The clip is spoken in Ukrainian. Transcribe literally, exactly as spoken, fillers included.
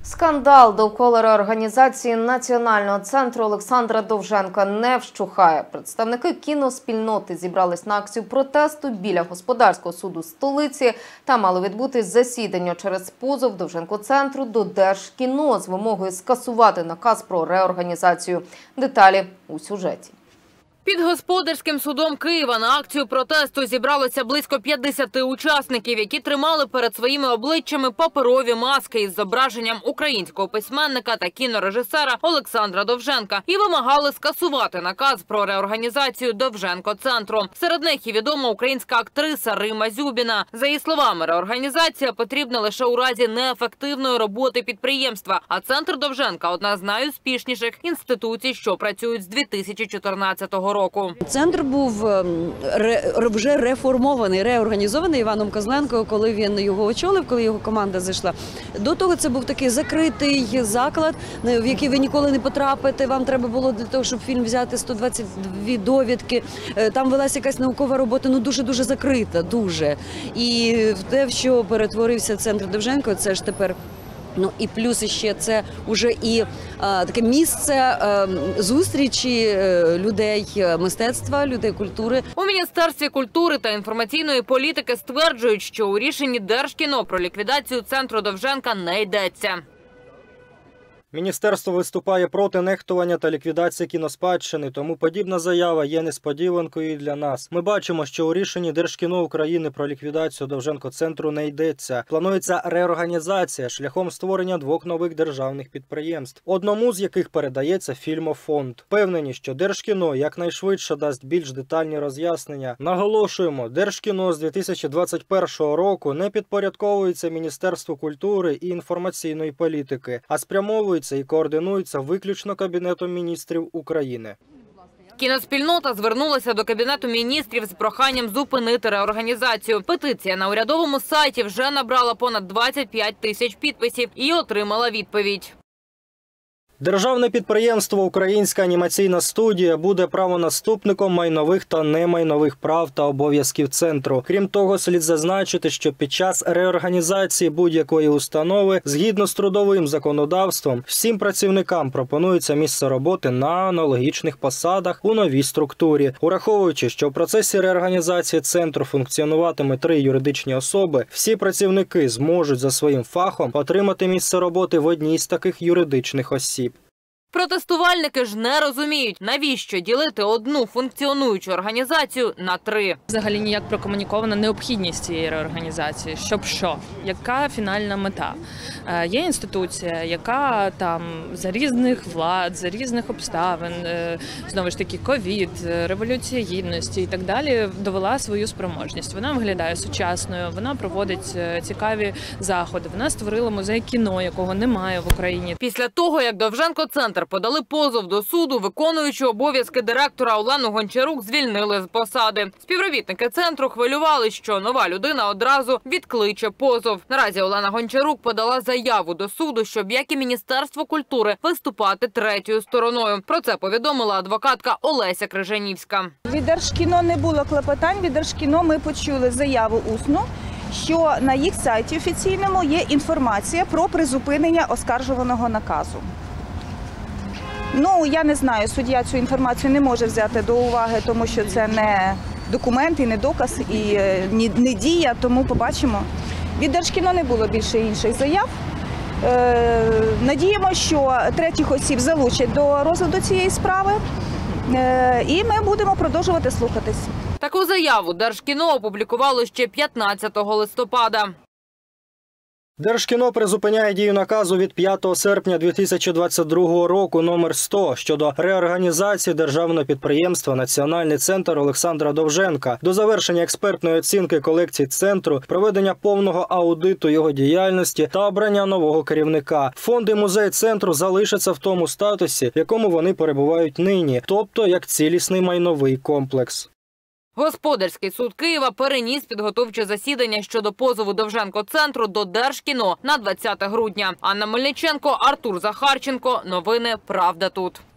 Скандал довкола реорганізації Національного центру Олександра Довженка не вщухає. Представники кіноспільноти зібрались на акцію протесту біля господарського суду столиці. Там мало відбутись засідання через позов Довженко-центру до Держкіно з вимогою скасувати наказ про реорганізацію. Деталі у сюжеті. Під господарським судом Києва на акцію протесту зібралося близько п'ятдесят учасників, які тримали перед своїми обличчями паперові маски із зображенням українського письменника та кінорежисера Олександра Довженка і вимагали скасувати наказ про реорганізацію Довженко-центру. Серед них і відома українська актриса Рима Зюбіна. За її словами, реорганізація потрібна лише у разі неефективної роботи підприємства, а центр Довженка – одна з найуспішніших інституцій, що працюють з дві тисячі чотирнадцятого року. Центр був вже реформований, реорганізований Іваном Козленко, коли він його очолив, коли його команда зайшла. До того це був такий закритий заклад, в який ви ніколи не потрапите. Вам треба було для того, щоб фільм взяти сто двадцять дві довідки. Там велася якась наукова робота, ну дуже-дуже закрита, дуже. І те, в що перетворився центр Довженко, це ж тепер... Ну і плюс ще це вже і а, таке місце а, зустрічі а, людей мистецтва, людей культури. У Міністерстві культури та інформаційної політики стверджують, що у рішенні Держкіно про ліквідацію центру Довженка не йдеться. Міністерство виступає проти нехтування та ліквідації кіноспадщини, тому подібна заява є несподіванкою і для нас. Ми бачимо, що у рішенні Держкіно України про ліквідацію Довженко-центру не йдеться. Планується реорганізація шляхом створення двох нових державних підприємств, одному з яких передається фільмофонд. Впевнені, що Держкіно якнайшвидше дасть більш детальні роз'яснення. Наголошуємо, Держкіно з дві тисячі двадцять першого року не підпорядковується Міністерству культури і інформаційної політики, а спрямовується і координується виключно Кабінетом міністрів України. Кіноспільнота звернулася до Кабінету міністрів з проханням зупинити реорганізацію. Петиція на урядовому сайті вже набрала понад двадцять п'ять тисяч підписів і отримала відповідь. Державне підприємство «Українська анімаційна студія» буде правонаступником майнових та немайнових прав та обов'язків центру. Крім того, слід зазначити, що під час реорганізації будь-якої установи, згідно з трудовим законодавством, всім працівникам пропонується місце роботи на аналогічних посадах у новій структурі. Ураховуючи, що в процесі реорганізації центру функціонуватиме три юридичні особи, всі працівники зможуть за своїм фахом отримати місце роботи в одній з таких юридичних осіб. Протестувальники ж не розуміють, навіщо ділити одну функціонуючу організацію на три. Взагалі ніяк прокомунікована необхідність цієї реорганізації. Щоб що? Яка фінальна мета? Е, є інституція, яка там за різних влад, за різних обставин, е, знову ж таки ковід, революція гідності і так далі, довела свою спроможність. Вона виглядає сучасною, вона проводить цікаві заходи. Вона створила музей кіно, якого немає в Україні. Після того, як Довженко-центр подали позов до суду, виконуючи обов'язки директора Олену Гончарук звільнили з посади. Співробітники центру хвилювали, що нова людина одразу відкличе позов. Наразі Олена Гончарук подала заяву до суду, щоб, як і Міністерство культури, виступати третьою стороною. Про це повідомила адвокатка Олеся Крижанівська. Від Держкіно не було клопотань, від Держкіно ми почули заяву усну, що на їх сайті офіційному є інформація про призупинення оскаржуваного наказу. Ну, я не знаю, суддя цю інформацію не може взяти до уваги, тому що це не документ і не доказ, і не дія, тому побачимо. Від Держкіно не було більше інших заяв. Е, надіємо, що третіх осіб залучать до розгляду цієї справи, е, і ми будемо продовжувати слухатись. Таку заяву Держкіно опублікувало ще п'ятнадцятого листопада. Держкіно призупиняє дію наказу від п'ятого серпня дві тисячі двадцять другого року номер сто щодо реорганізації державного підприємства «Національний центр Олександра Довженка» до завершення експертної оцінки колекцій центру, проведення повного аудиту його діяльності та обрання нового керівника. Фонд і музей центру залишаться в тому статусі, в якому вони перебувають нині, тобто як цілісний майновий комплекс. Господарський суд Києва переніс підготовче засідання щодо позову Довженко-центру до Держкіно на двадцяте грудня. Анна Мельниченко, Артур Захарченко. Новини «Правда тут».